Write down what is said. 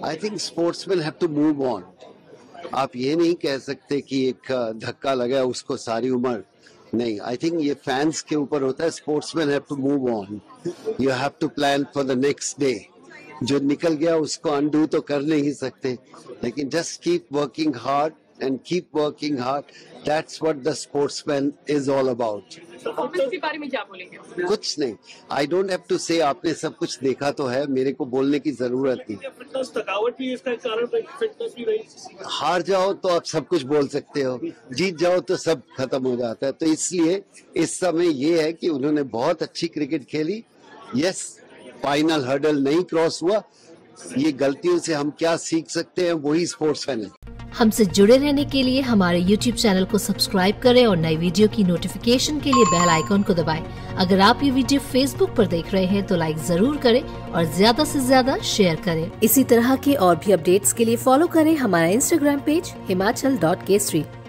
I think sportsman have to move on. आप ये नहीं कह सकते कि एक धक्का लगा उसको सारी उम्र नहीं। आई थिंक ये फैंस के ऊपर होता है। Sportsman have to move on. You have to plan for the next day. जो निकल गया उसको अनडू तो कर नहीं सकते, लेकिन just keep working hard and keep working hard. That's what the sportsman is all about. के बारे में क्या बोलेंगे? कुछ नहीं, I don't have to say। आपने सब कुछ देखा तो है, मेरे को बोलने की जरूरत नहीं। थकावट भी इसका कारण, फिटनेस भी नहीं। हार जाओ तो आप सब कुछ बोल सकते हो, जीत जाओ तो सब खत्म हो जाता है। तो इसलिए इस समय ये है कि उन्होंने बहुत अच्छी क्रिकेट खेली। यस, फाइनल हर्डल नहीं क्रॉस हुआ। ये गलतियों से हम क्या सीख सकते हैं, वही स्पोर्ट्समैन है। हमसे जुड़े रहने के लिए हमारे YouTube चैनल को सब्सक्राइब करें और नई वीडियो की नोटिफिकेशन के लिए बेल आइकॉन को दबाएं। अगर आप ये वीडियो Facebook पर देख रहे हैं तो लाइक जरूर करें और ज्यादा से ज्यादा शेयर करें। इसी तरह के और भी अपडेट्स के लिए फॉलो करें हमारा Instagram पेज himachal.k3।